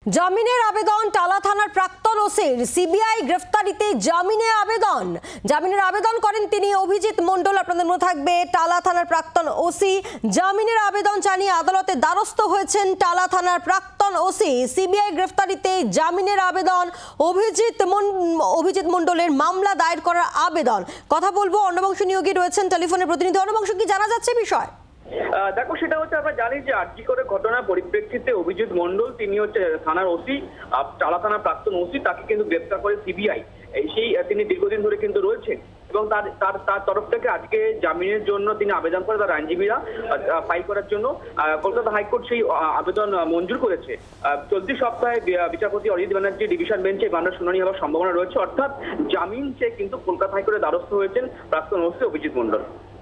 জামিনের আবেদন টালা থানার প্রাক্তন ওসির সিবিআই গ্রেফতারিতে জামিনের আবেদন করেন তিনি অভিজিৎ মণ্ডল। আপনাদের মনে থাকবে টালা থানার প্রাক্তন ওসি জামিনের আবেদন জানিয়ে আদালতে দ্বারস্থ হয়েছেন টালা থানার প্রাক্তন ওসি। সিবিআই গ্রেফতারিতে জামিনের আবেদন, অভিজিৎ মণ্ডলের মামলা দায়ের করার আবেদন। কথা বলবো, অর্ণবংশ নিয়োগী রয়েছেন টেলিফোনে প্রতিনিধি। অর্ণবংশ, কি জানা যাচ্ছে বিষয়? দেখো, সেটা হচ্ছে আমরা জানি যে আরজি করে ঘটনার পরিপ্রেক্ষিতে অভিজিৎ মণ্ডল, তিনি হচ্ছে থানার ওসি, টালা থানার প্রাক্তন ওসি, তাকে কিন্তু গ্রেফতার করে সিবিআই। তিনি দীর্ঘদিন ধরে কিন্তু রয়েছেন এবং তার তরফ থেকে আজকে জামিনের জন্য তিনি আবেদন করে তার আইনজীবীরা ফাইল করার জন্য কলকাতা হাইকোর্ট সেই আবেদন মঞ্জুর করেছে। চলতি সপ্তাহে বিচারপতি অরিজিৎ ব্যানার্জি ডিভিশন বেঞ্চে এই মামলার শুনানি হওয়ার সম্ভাবনা রয়েছে। অর্থাৎ জামিন চেয়ে কিন্তু কলকাতা হাইকোর্টে দ্বারস্থ হয়েছেন প্রাক্তন ওসি অভিজিৎ মণ্ডল।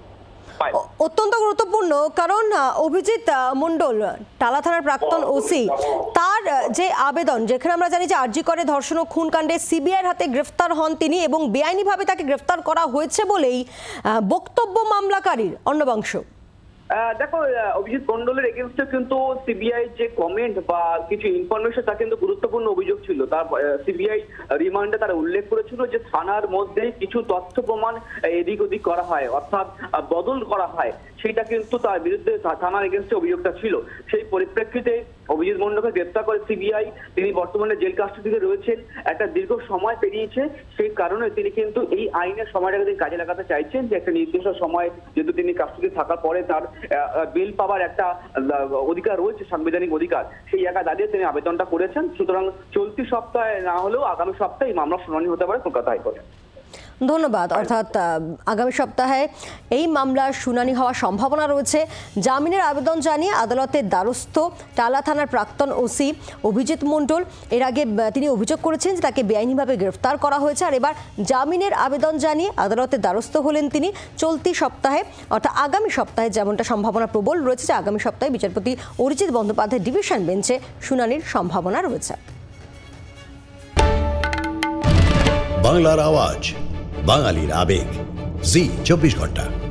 অত্যন্ত গুরুত্বপূর্ণ, কারণ অভিজিৎ মণ্ডল টালা থানার প্রাক্তন ওসি, তার যে আবেদন, যেখানে আমরা জানি যে আরজি করে ধর্ষণ ও খুন কাণ্ডে সিবিআইয়ের হাতে গ্রেফতার হন তিনি এবং বেআইনিভাবে তাকে গ্রেফতার করা হয়েছে বলেই বক্তব্য মামলাকারীর। অর্ণবংশ, দেখো, অভিজিৎ মণ্ডলের এগেনস্টে কিন্তু সিবিআই যে কমেন্ট বা কিছু ইনফরমেশন, তা কিন্তু গুরুত্বপূর্ণ অভিযোগ ছিল। তার সিবিআই রিমান্ডে তারা উল্লেখ করেছিল যে থানার মধ্যে কিছু তথ্য প্রমাণ এদিক ওদিক করা হয়, অর্থাৎ বদল করা হয়। সেটা কিন্তু তার বিরুদ্ধে থানার এগেনস্টে অভিযোগটা ছিল। সেই পরিপ্রেক্ষিতে অভিজিৎ মণ্ডলকে গ্রেফতার করে সিবিআই। তিনি বর্তমানে জেল কাস্টডিতে রয়েছেন, একটা দীর্ঘ সময় পেরিয়েছে। সেই কারণে তিনি কিন্তু এই আইনের সময়টাকে তিনি কাজে লাগাতে চাইছেন, যে একটা নির্দিষ্ট সময় যেহেতু তিনি কাস্টডি থাকার পরে তার বেল পাওয়ার একটা অধিকার রয়েছে, সাংবিধানিক অধিকার, সেই জায়গায় দাঁড়িয়ে তিনি আবেদনটা করেছেন। সুতরাং চলতি সপ্তাহে না হলেও আগামী সপ্তাহে এই মামলার শুনানি হতে পারে কলকাতা হাইকোর্টে। ধন্যবাদ। অর্থাৎ আগামী সপ্তাহে এই মামলার শুনানি হওয়ার সম্ভাবনা রয়েছে। জামিনের আবেদন জানিয়ে আদালতের দ্বারস্থ টালা থানার প্রাক্তন ওসি অভিজিৎ মণ্ডল। এর আগে তিনি অভিযোগ করেছেন যে তাকে বেআইনিভাবে গ্রেফতার করা হয়েছে, আর এবার জামিনের আবেদন জানিয়ে আদালতের দ্বারস্থ হলেন তিনি। চলতি সপ্তাহে, অর্থাৎ আগামী সপ্তাহে, যেমনটা সম্ভাবনা প্রবল রয়েছে যে আগামী সপ্তাহে বিচারপতি অরিজিৎ বন্দ্যোপাধ্যায় ডিভিশন বেঞ্চে শুনানির সম্ভাবনা রয়েছে। বাংলার আওয়াজ, বাঙালির আবেগ, জি 24 ঘন্টা।